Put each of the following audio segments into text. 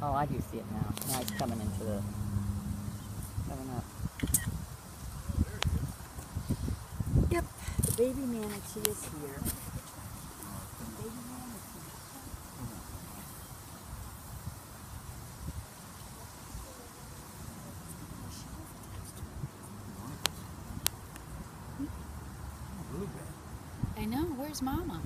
Oh, I do see it now. Now it's coming into the... coming up. Yep, the baby manatee is here. Baby manatee. I know. Where's Mama?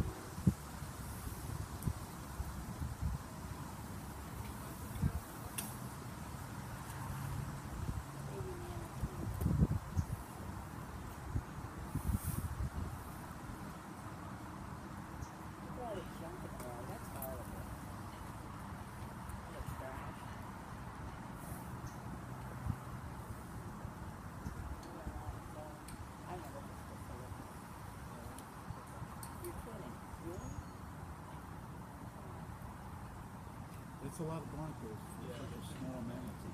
It's a lot of Broncos for such a small manatee.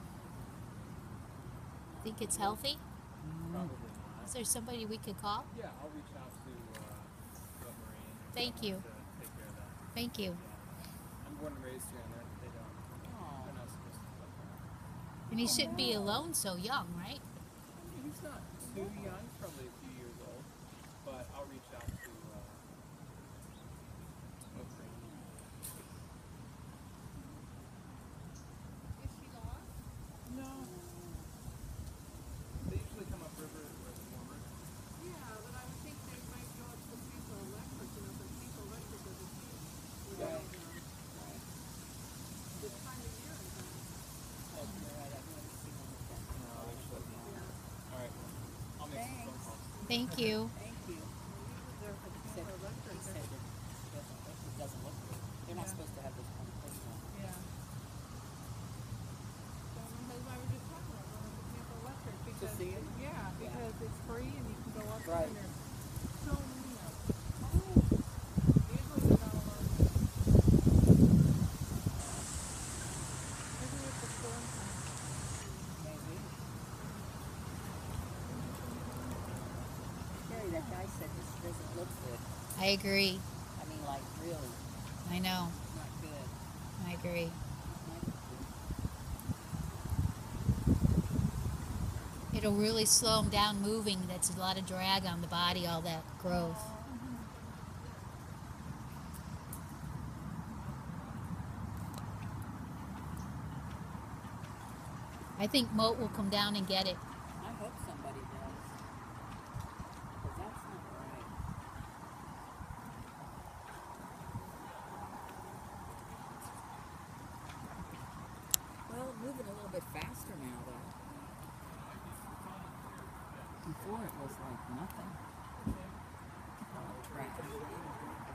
Think it's healthy? Probably not. Is there somebody we could call? Yeah, I'll reach out to Marine. Thank you. To take care of that. Thank you. I'm born and raised here, and they don't. They're not supposed to look at. And he shouldn't be alone so young, right? He's not too young, probably a few years old. But I'll reach out to Marine. Is she lost? No. They usually come upriver where it's warmer. Yeah, but I would think they might go up to Cinco Electric, you know, but Cinco Electric is a huge, this time of year in town. All right. I'll make some phone calls. Thank you. Thank you. There for He Cinco said Electric. it doesn't look good. They're not supposed to have this conversation. Yeah. So my husband and I were just talking about going up to Cinco Electric because, see it? yeah, because it's free and you can go up there Right. and there's so many of them. Usually they're not allowed. Maybe it's the storm time. Maybe. Gary, that guy said this doesn't look good. I agree. I mean, like, really, I know. not good. I agree. It'll really slow him down moving. That's a lot of drag on the body, all that growth. I think Moat will come down and get it. I hope somebody does. Because that's not right. Well, moving a little bit faster now, though. Before it was like nothing. Oh, crap.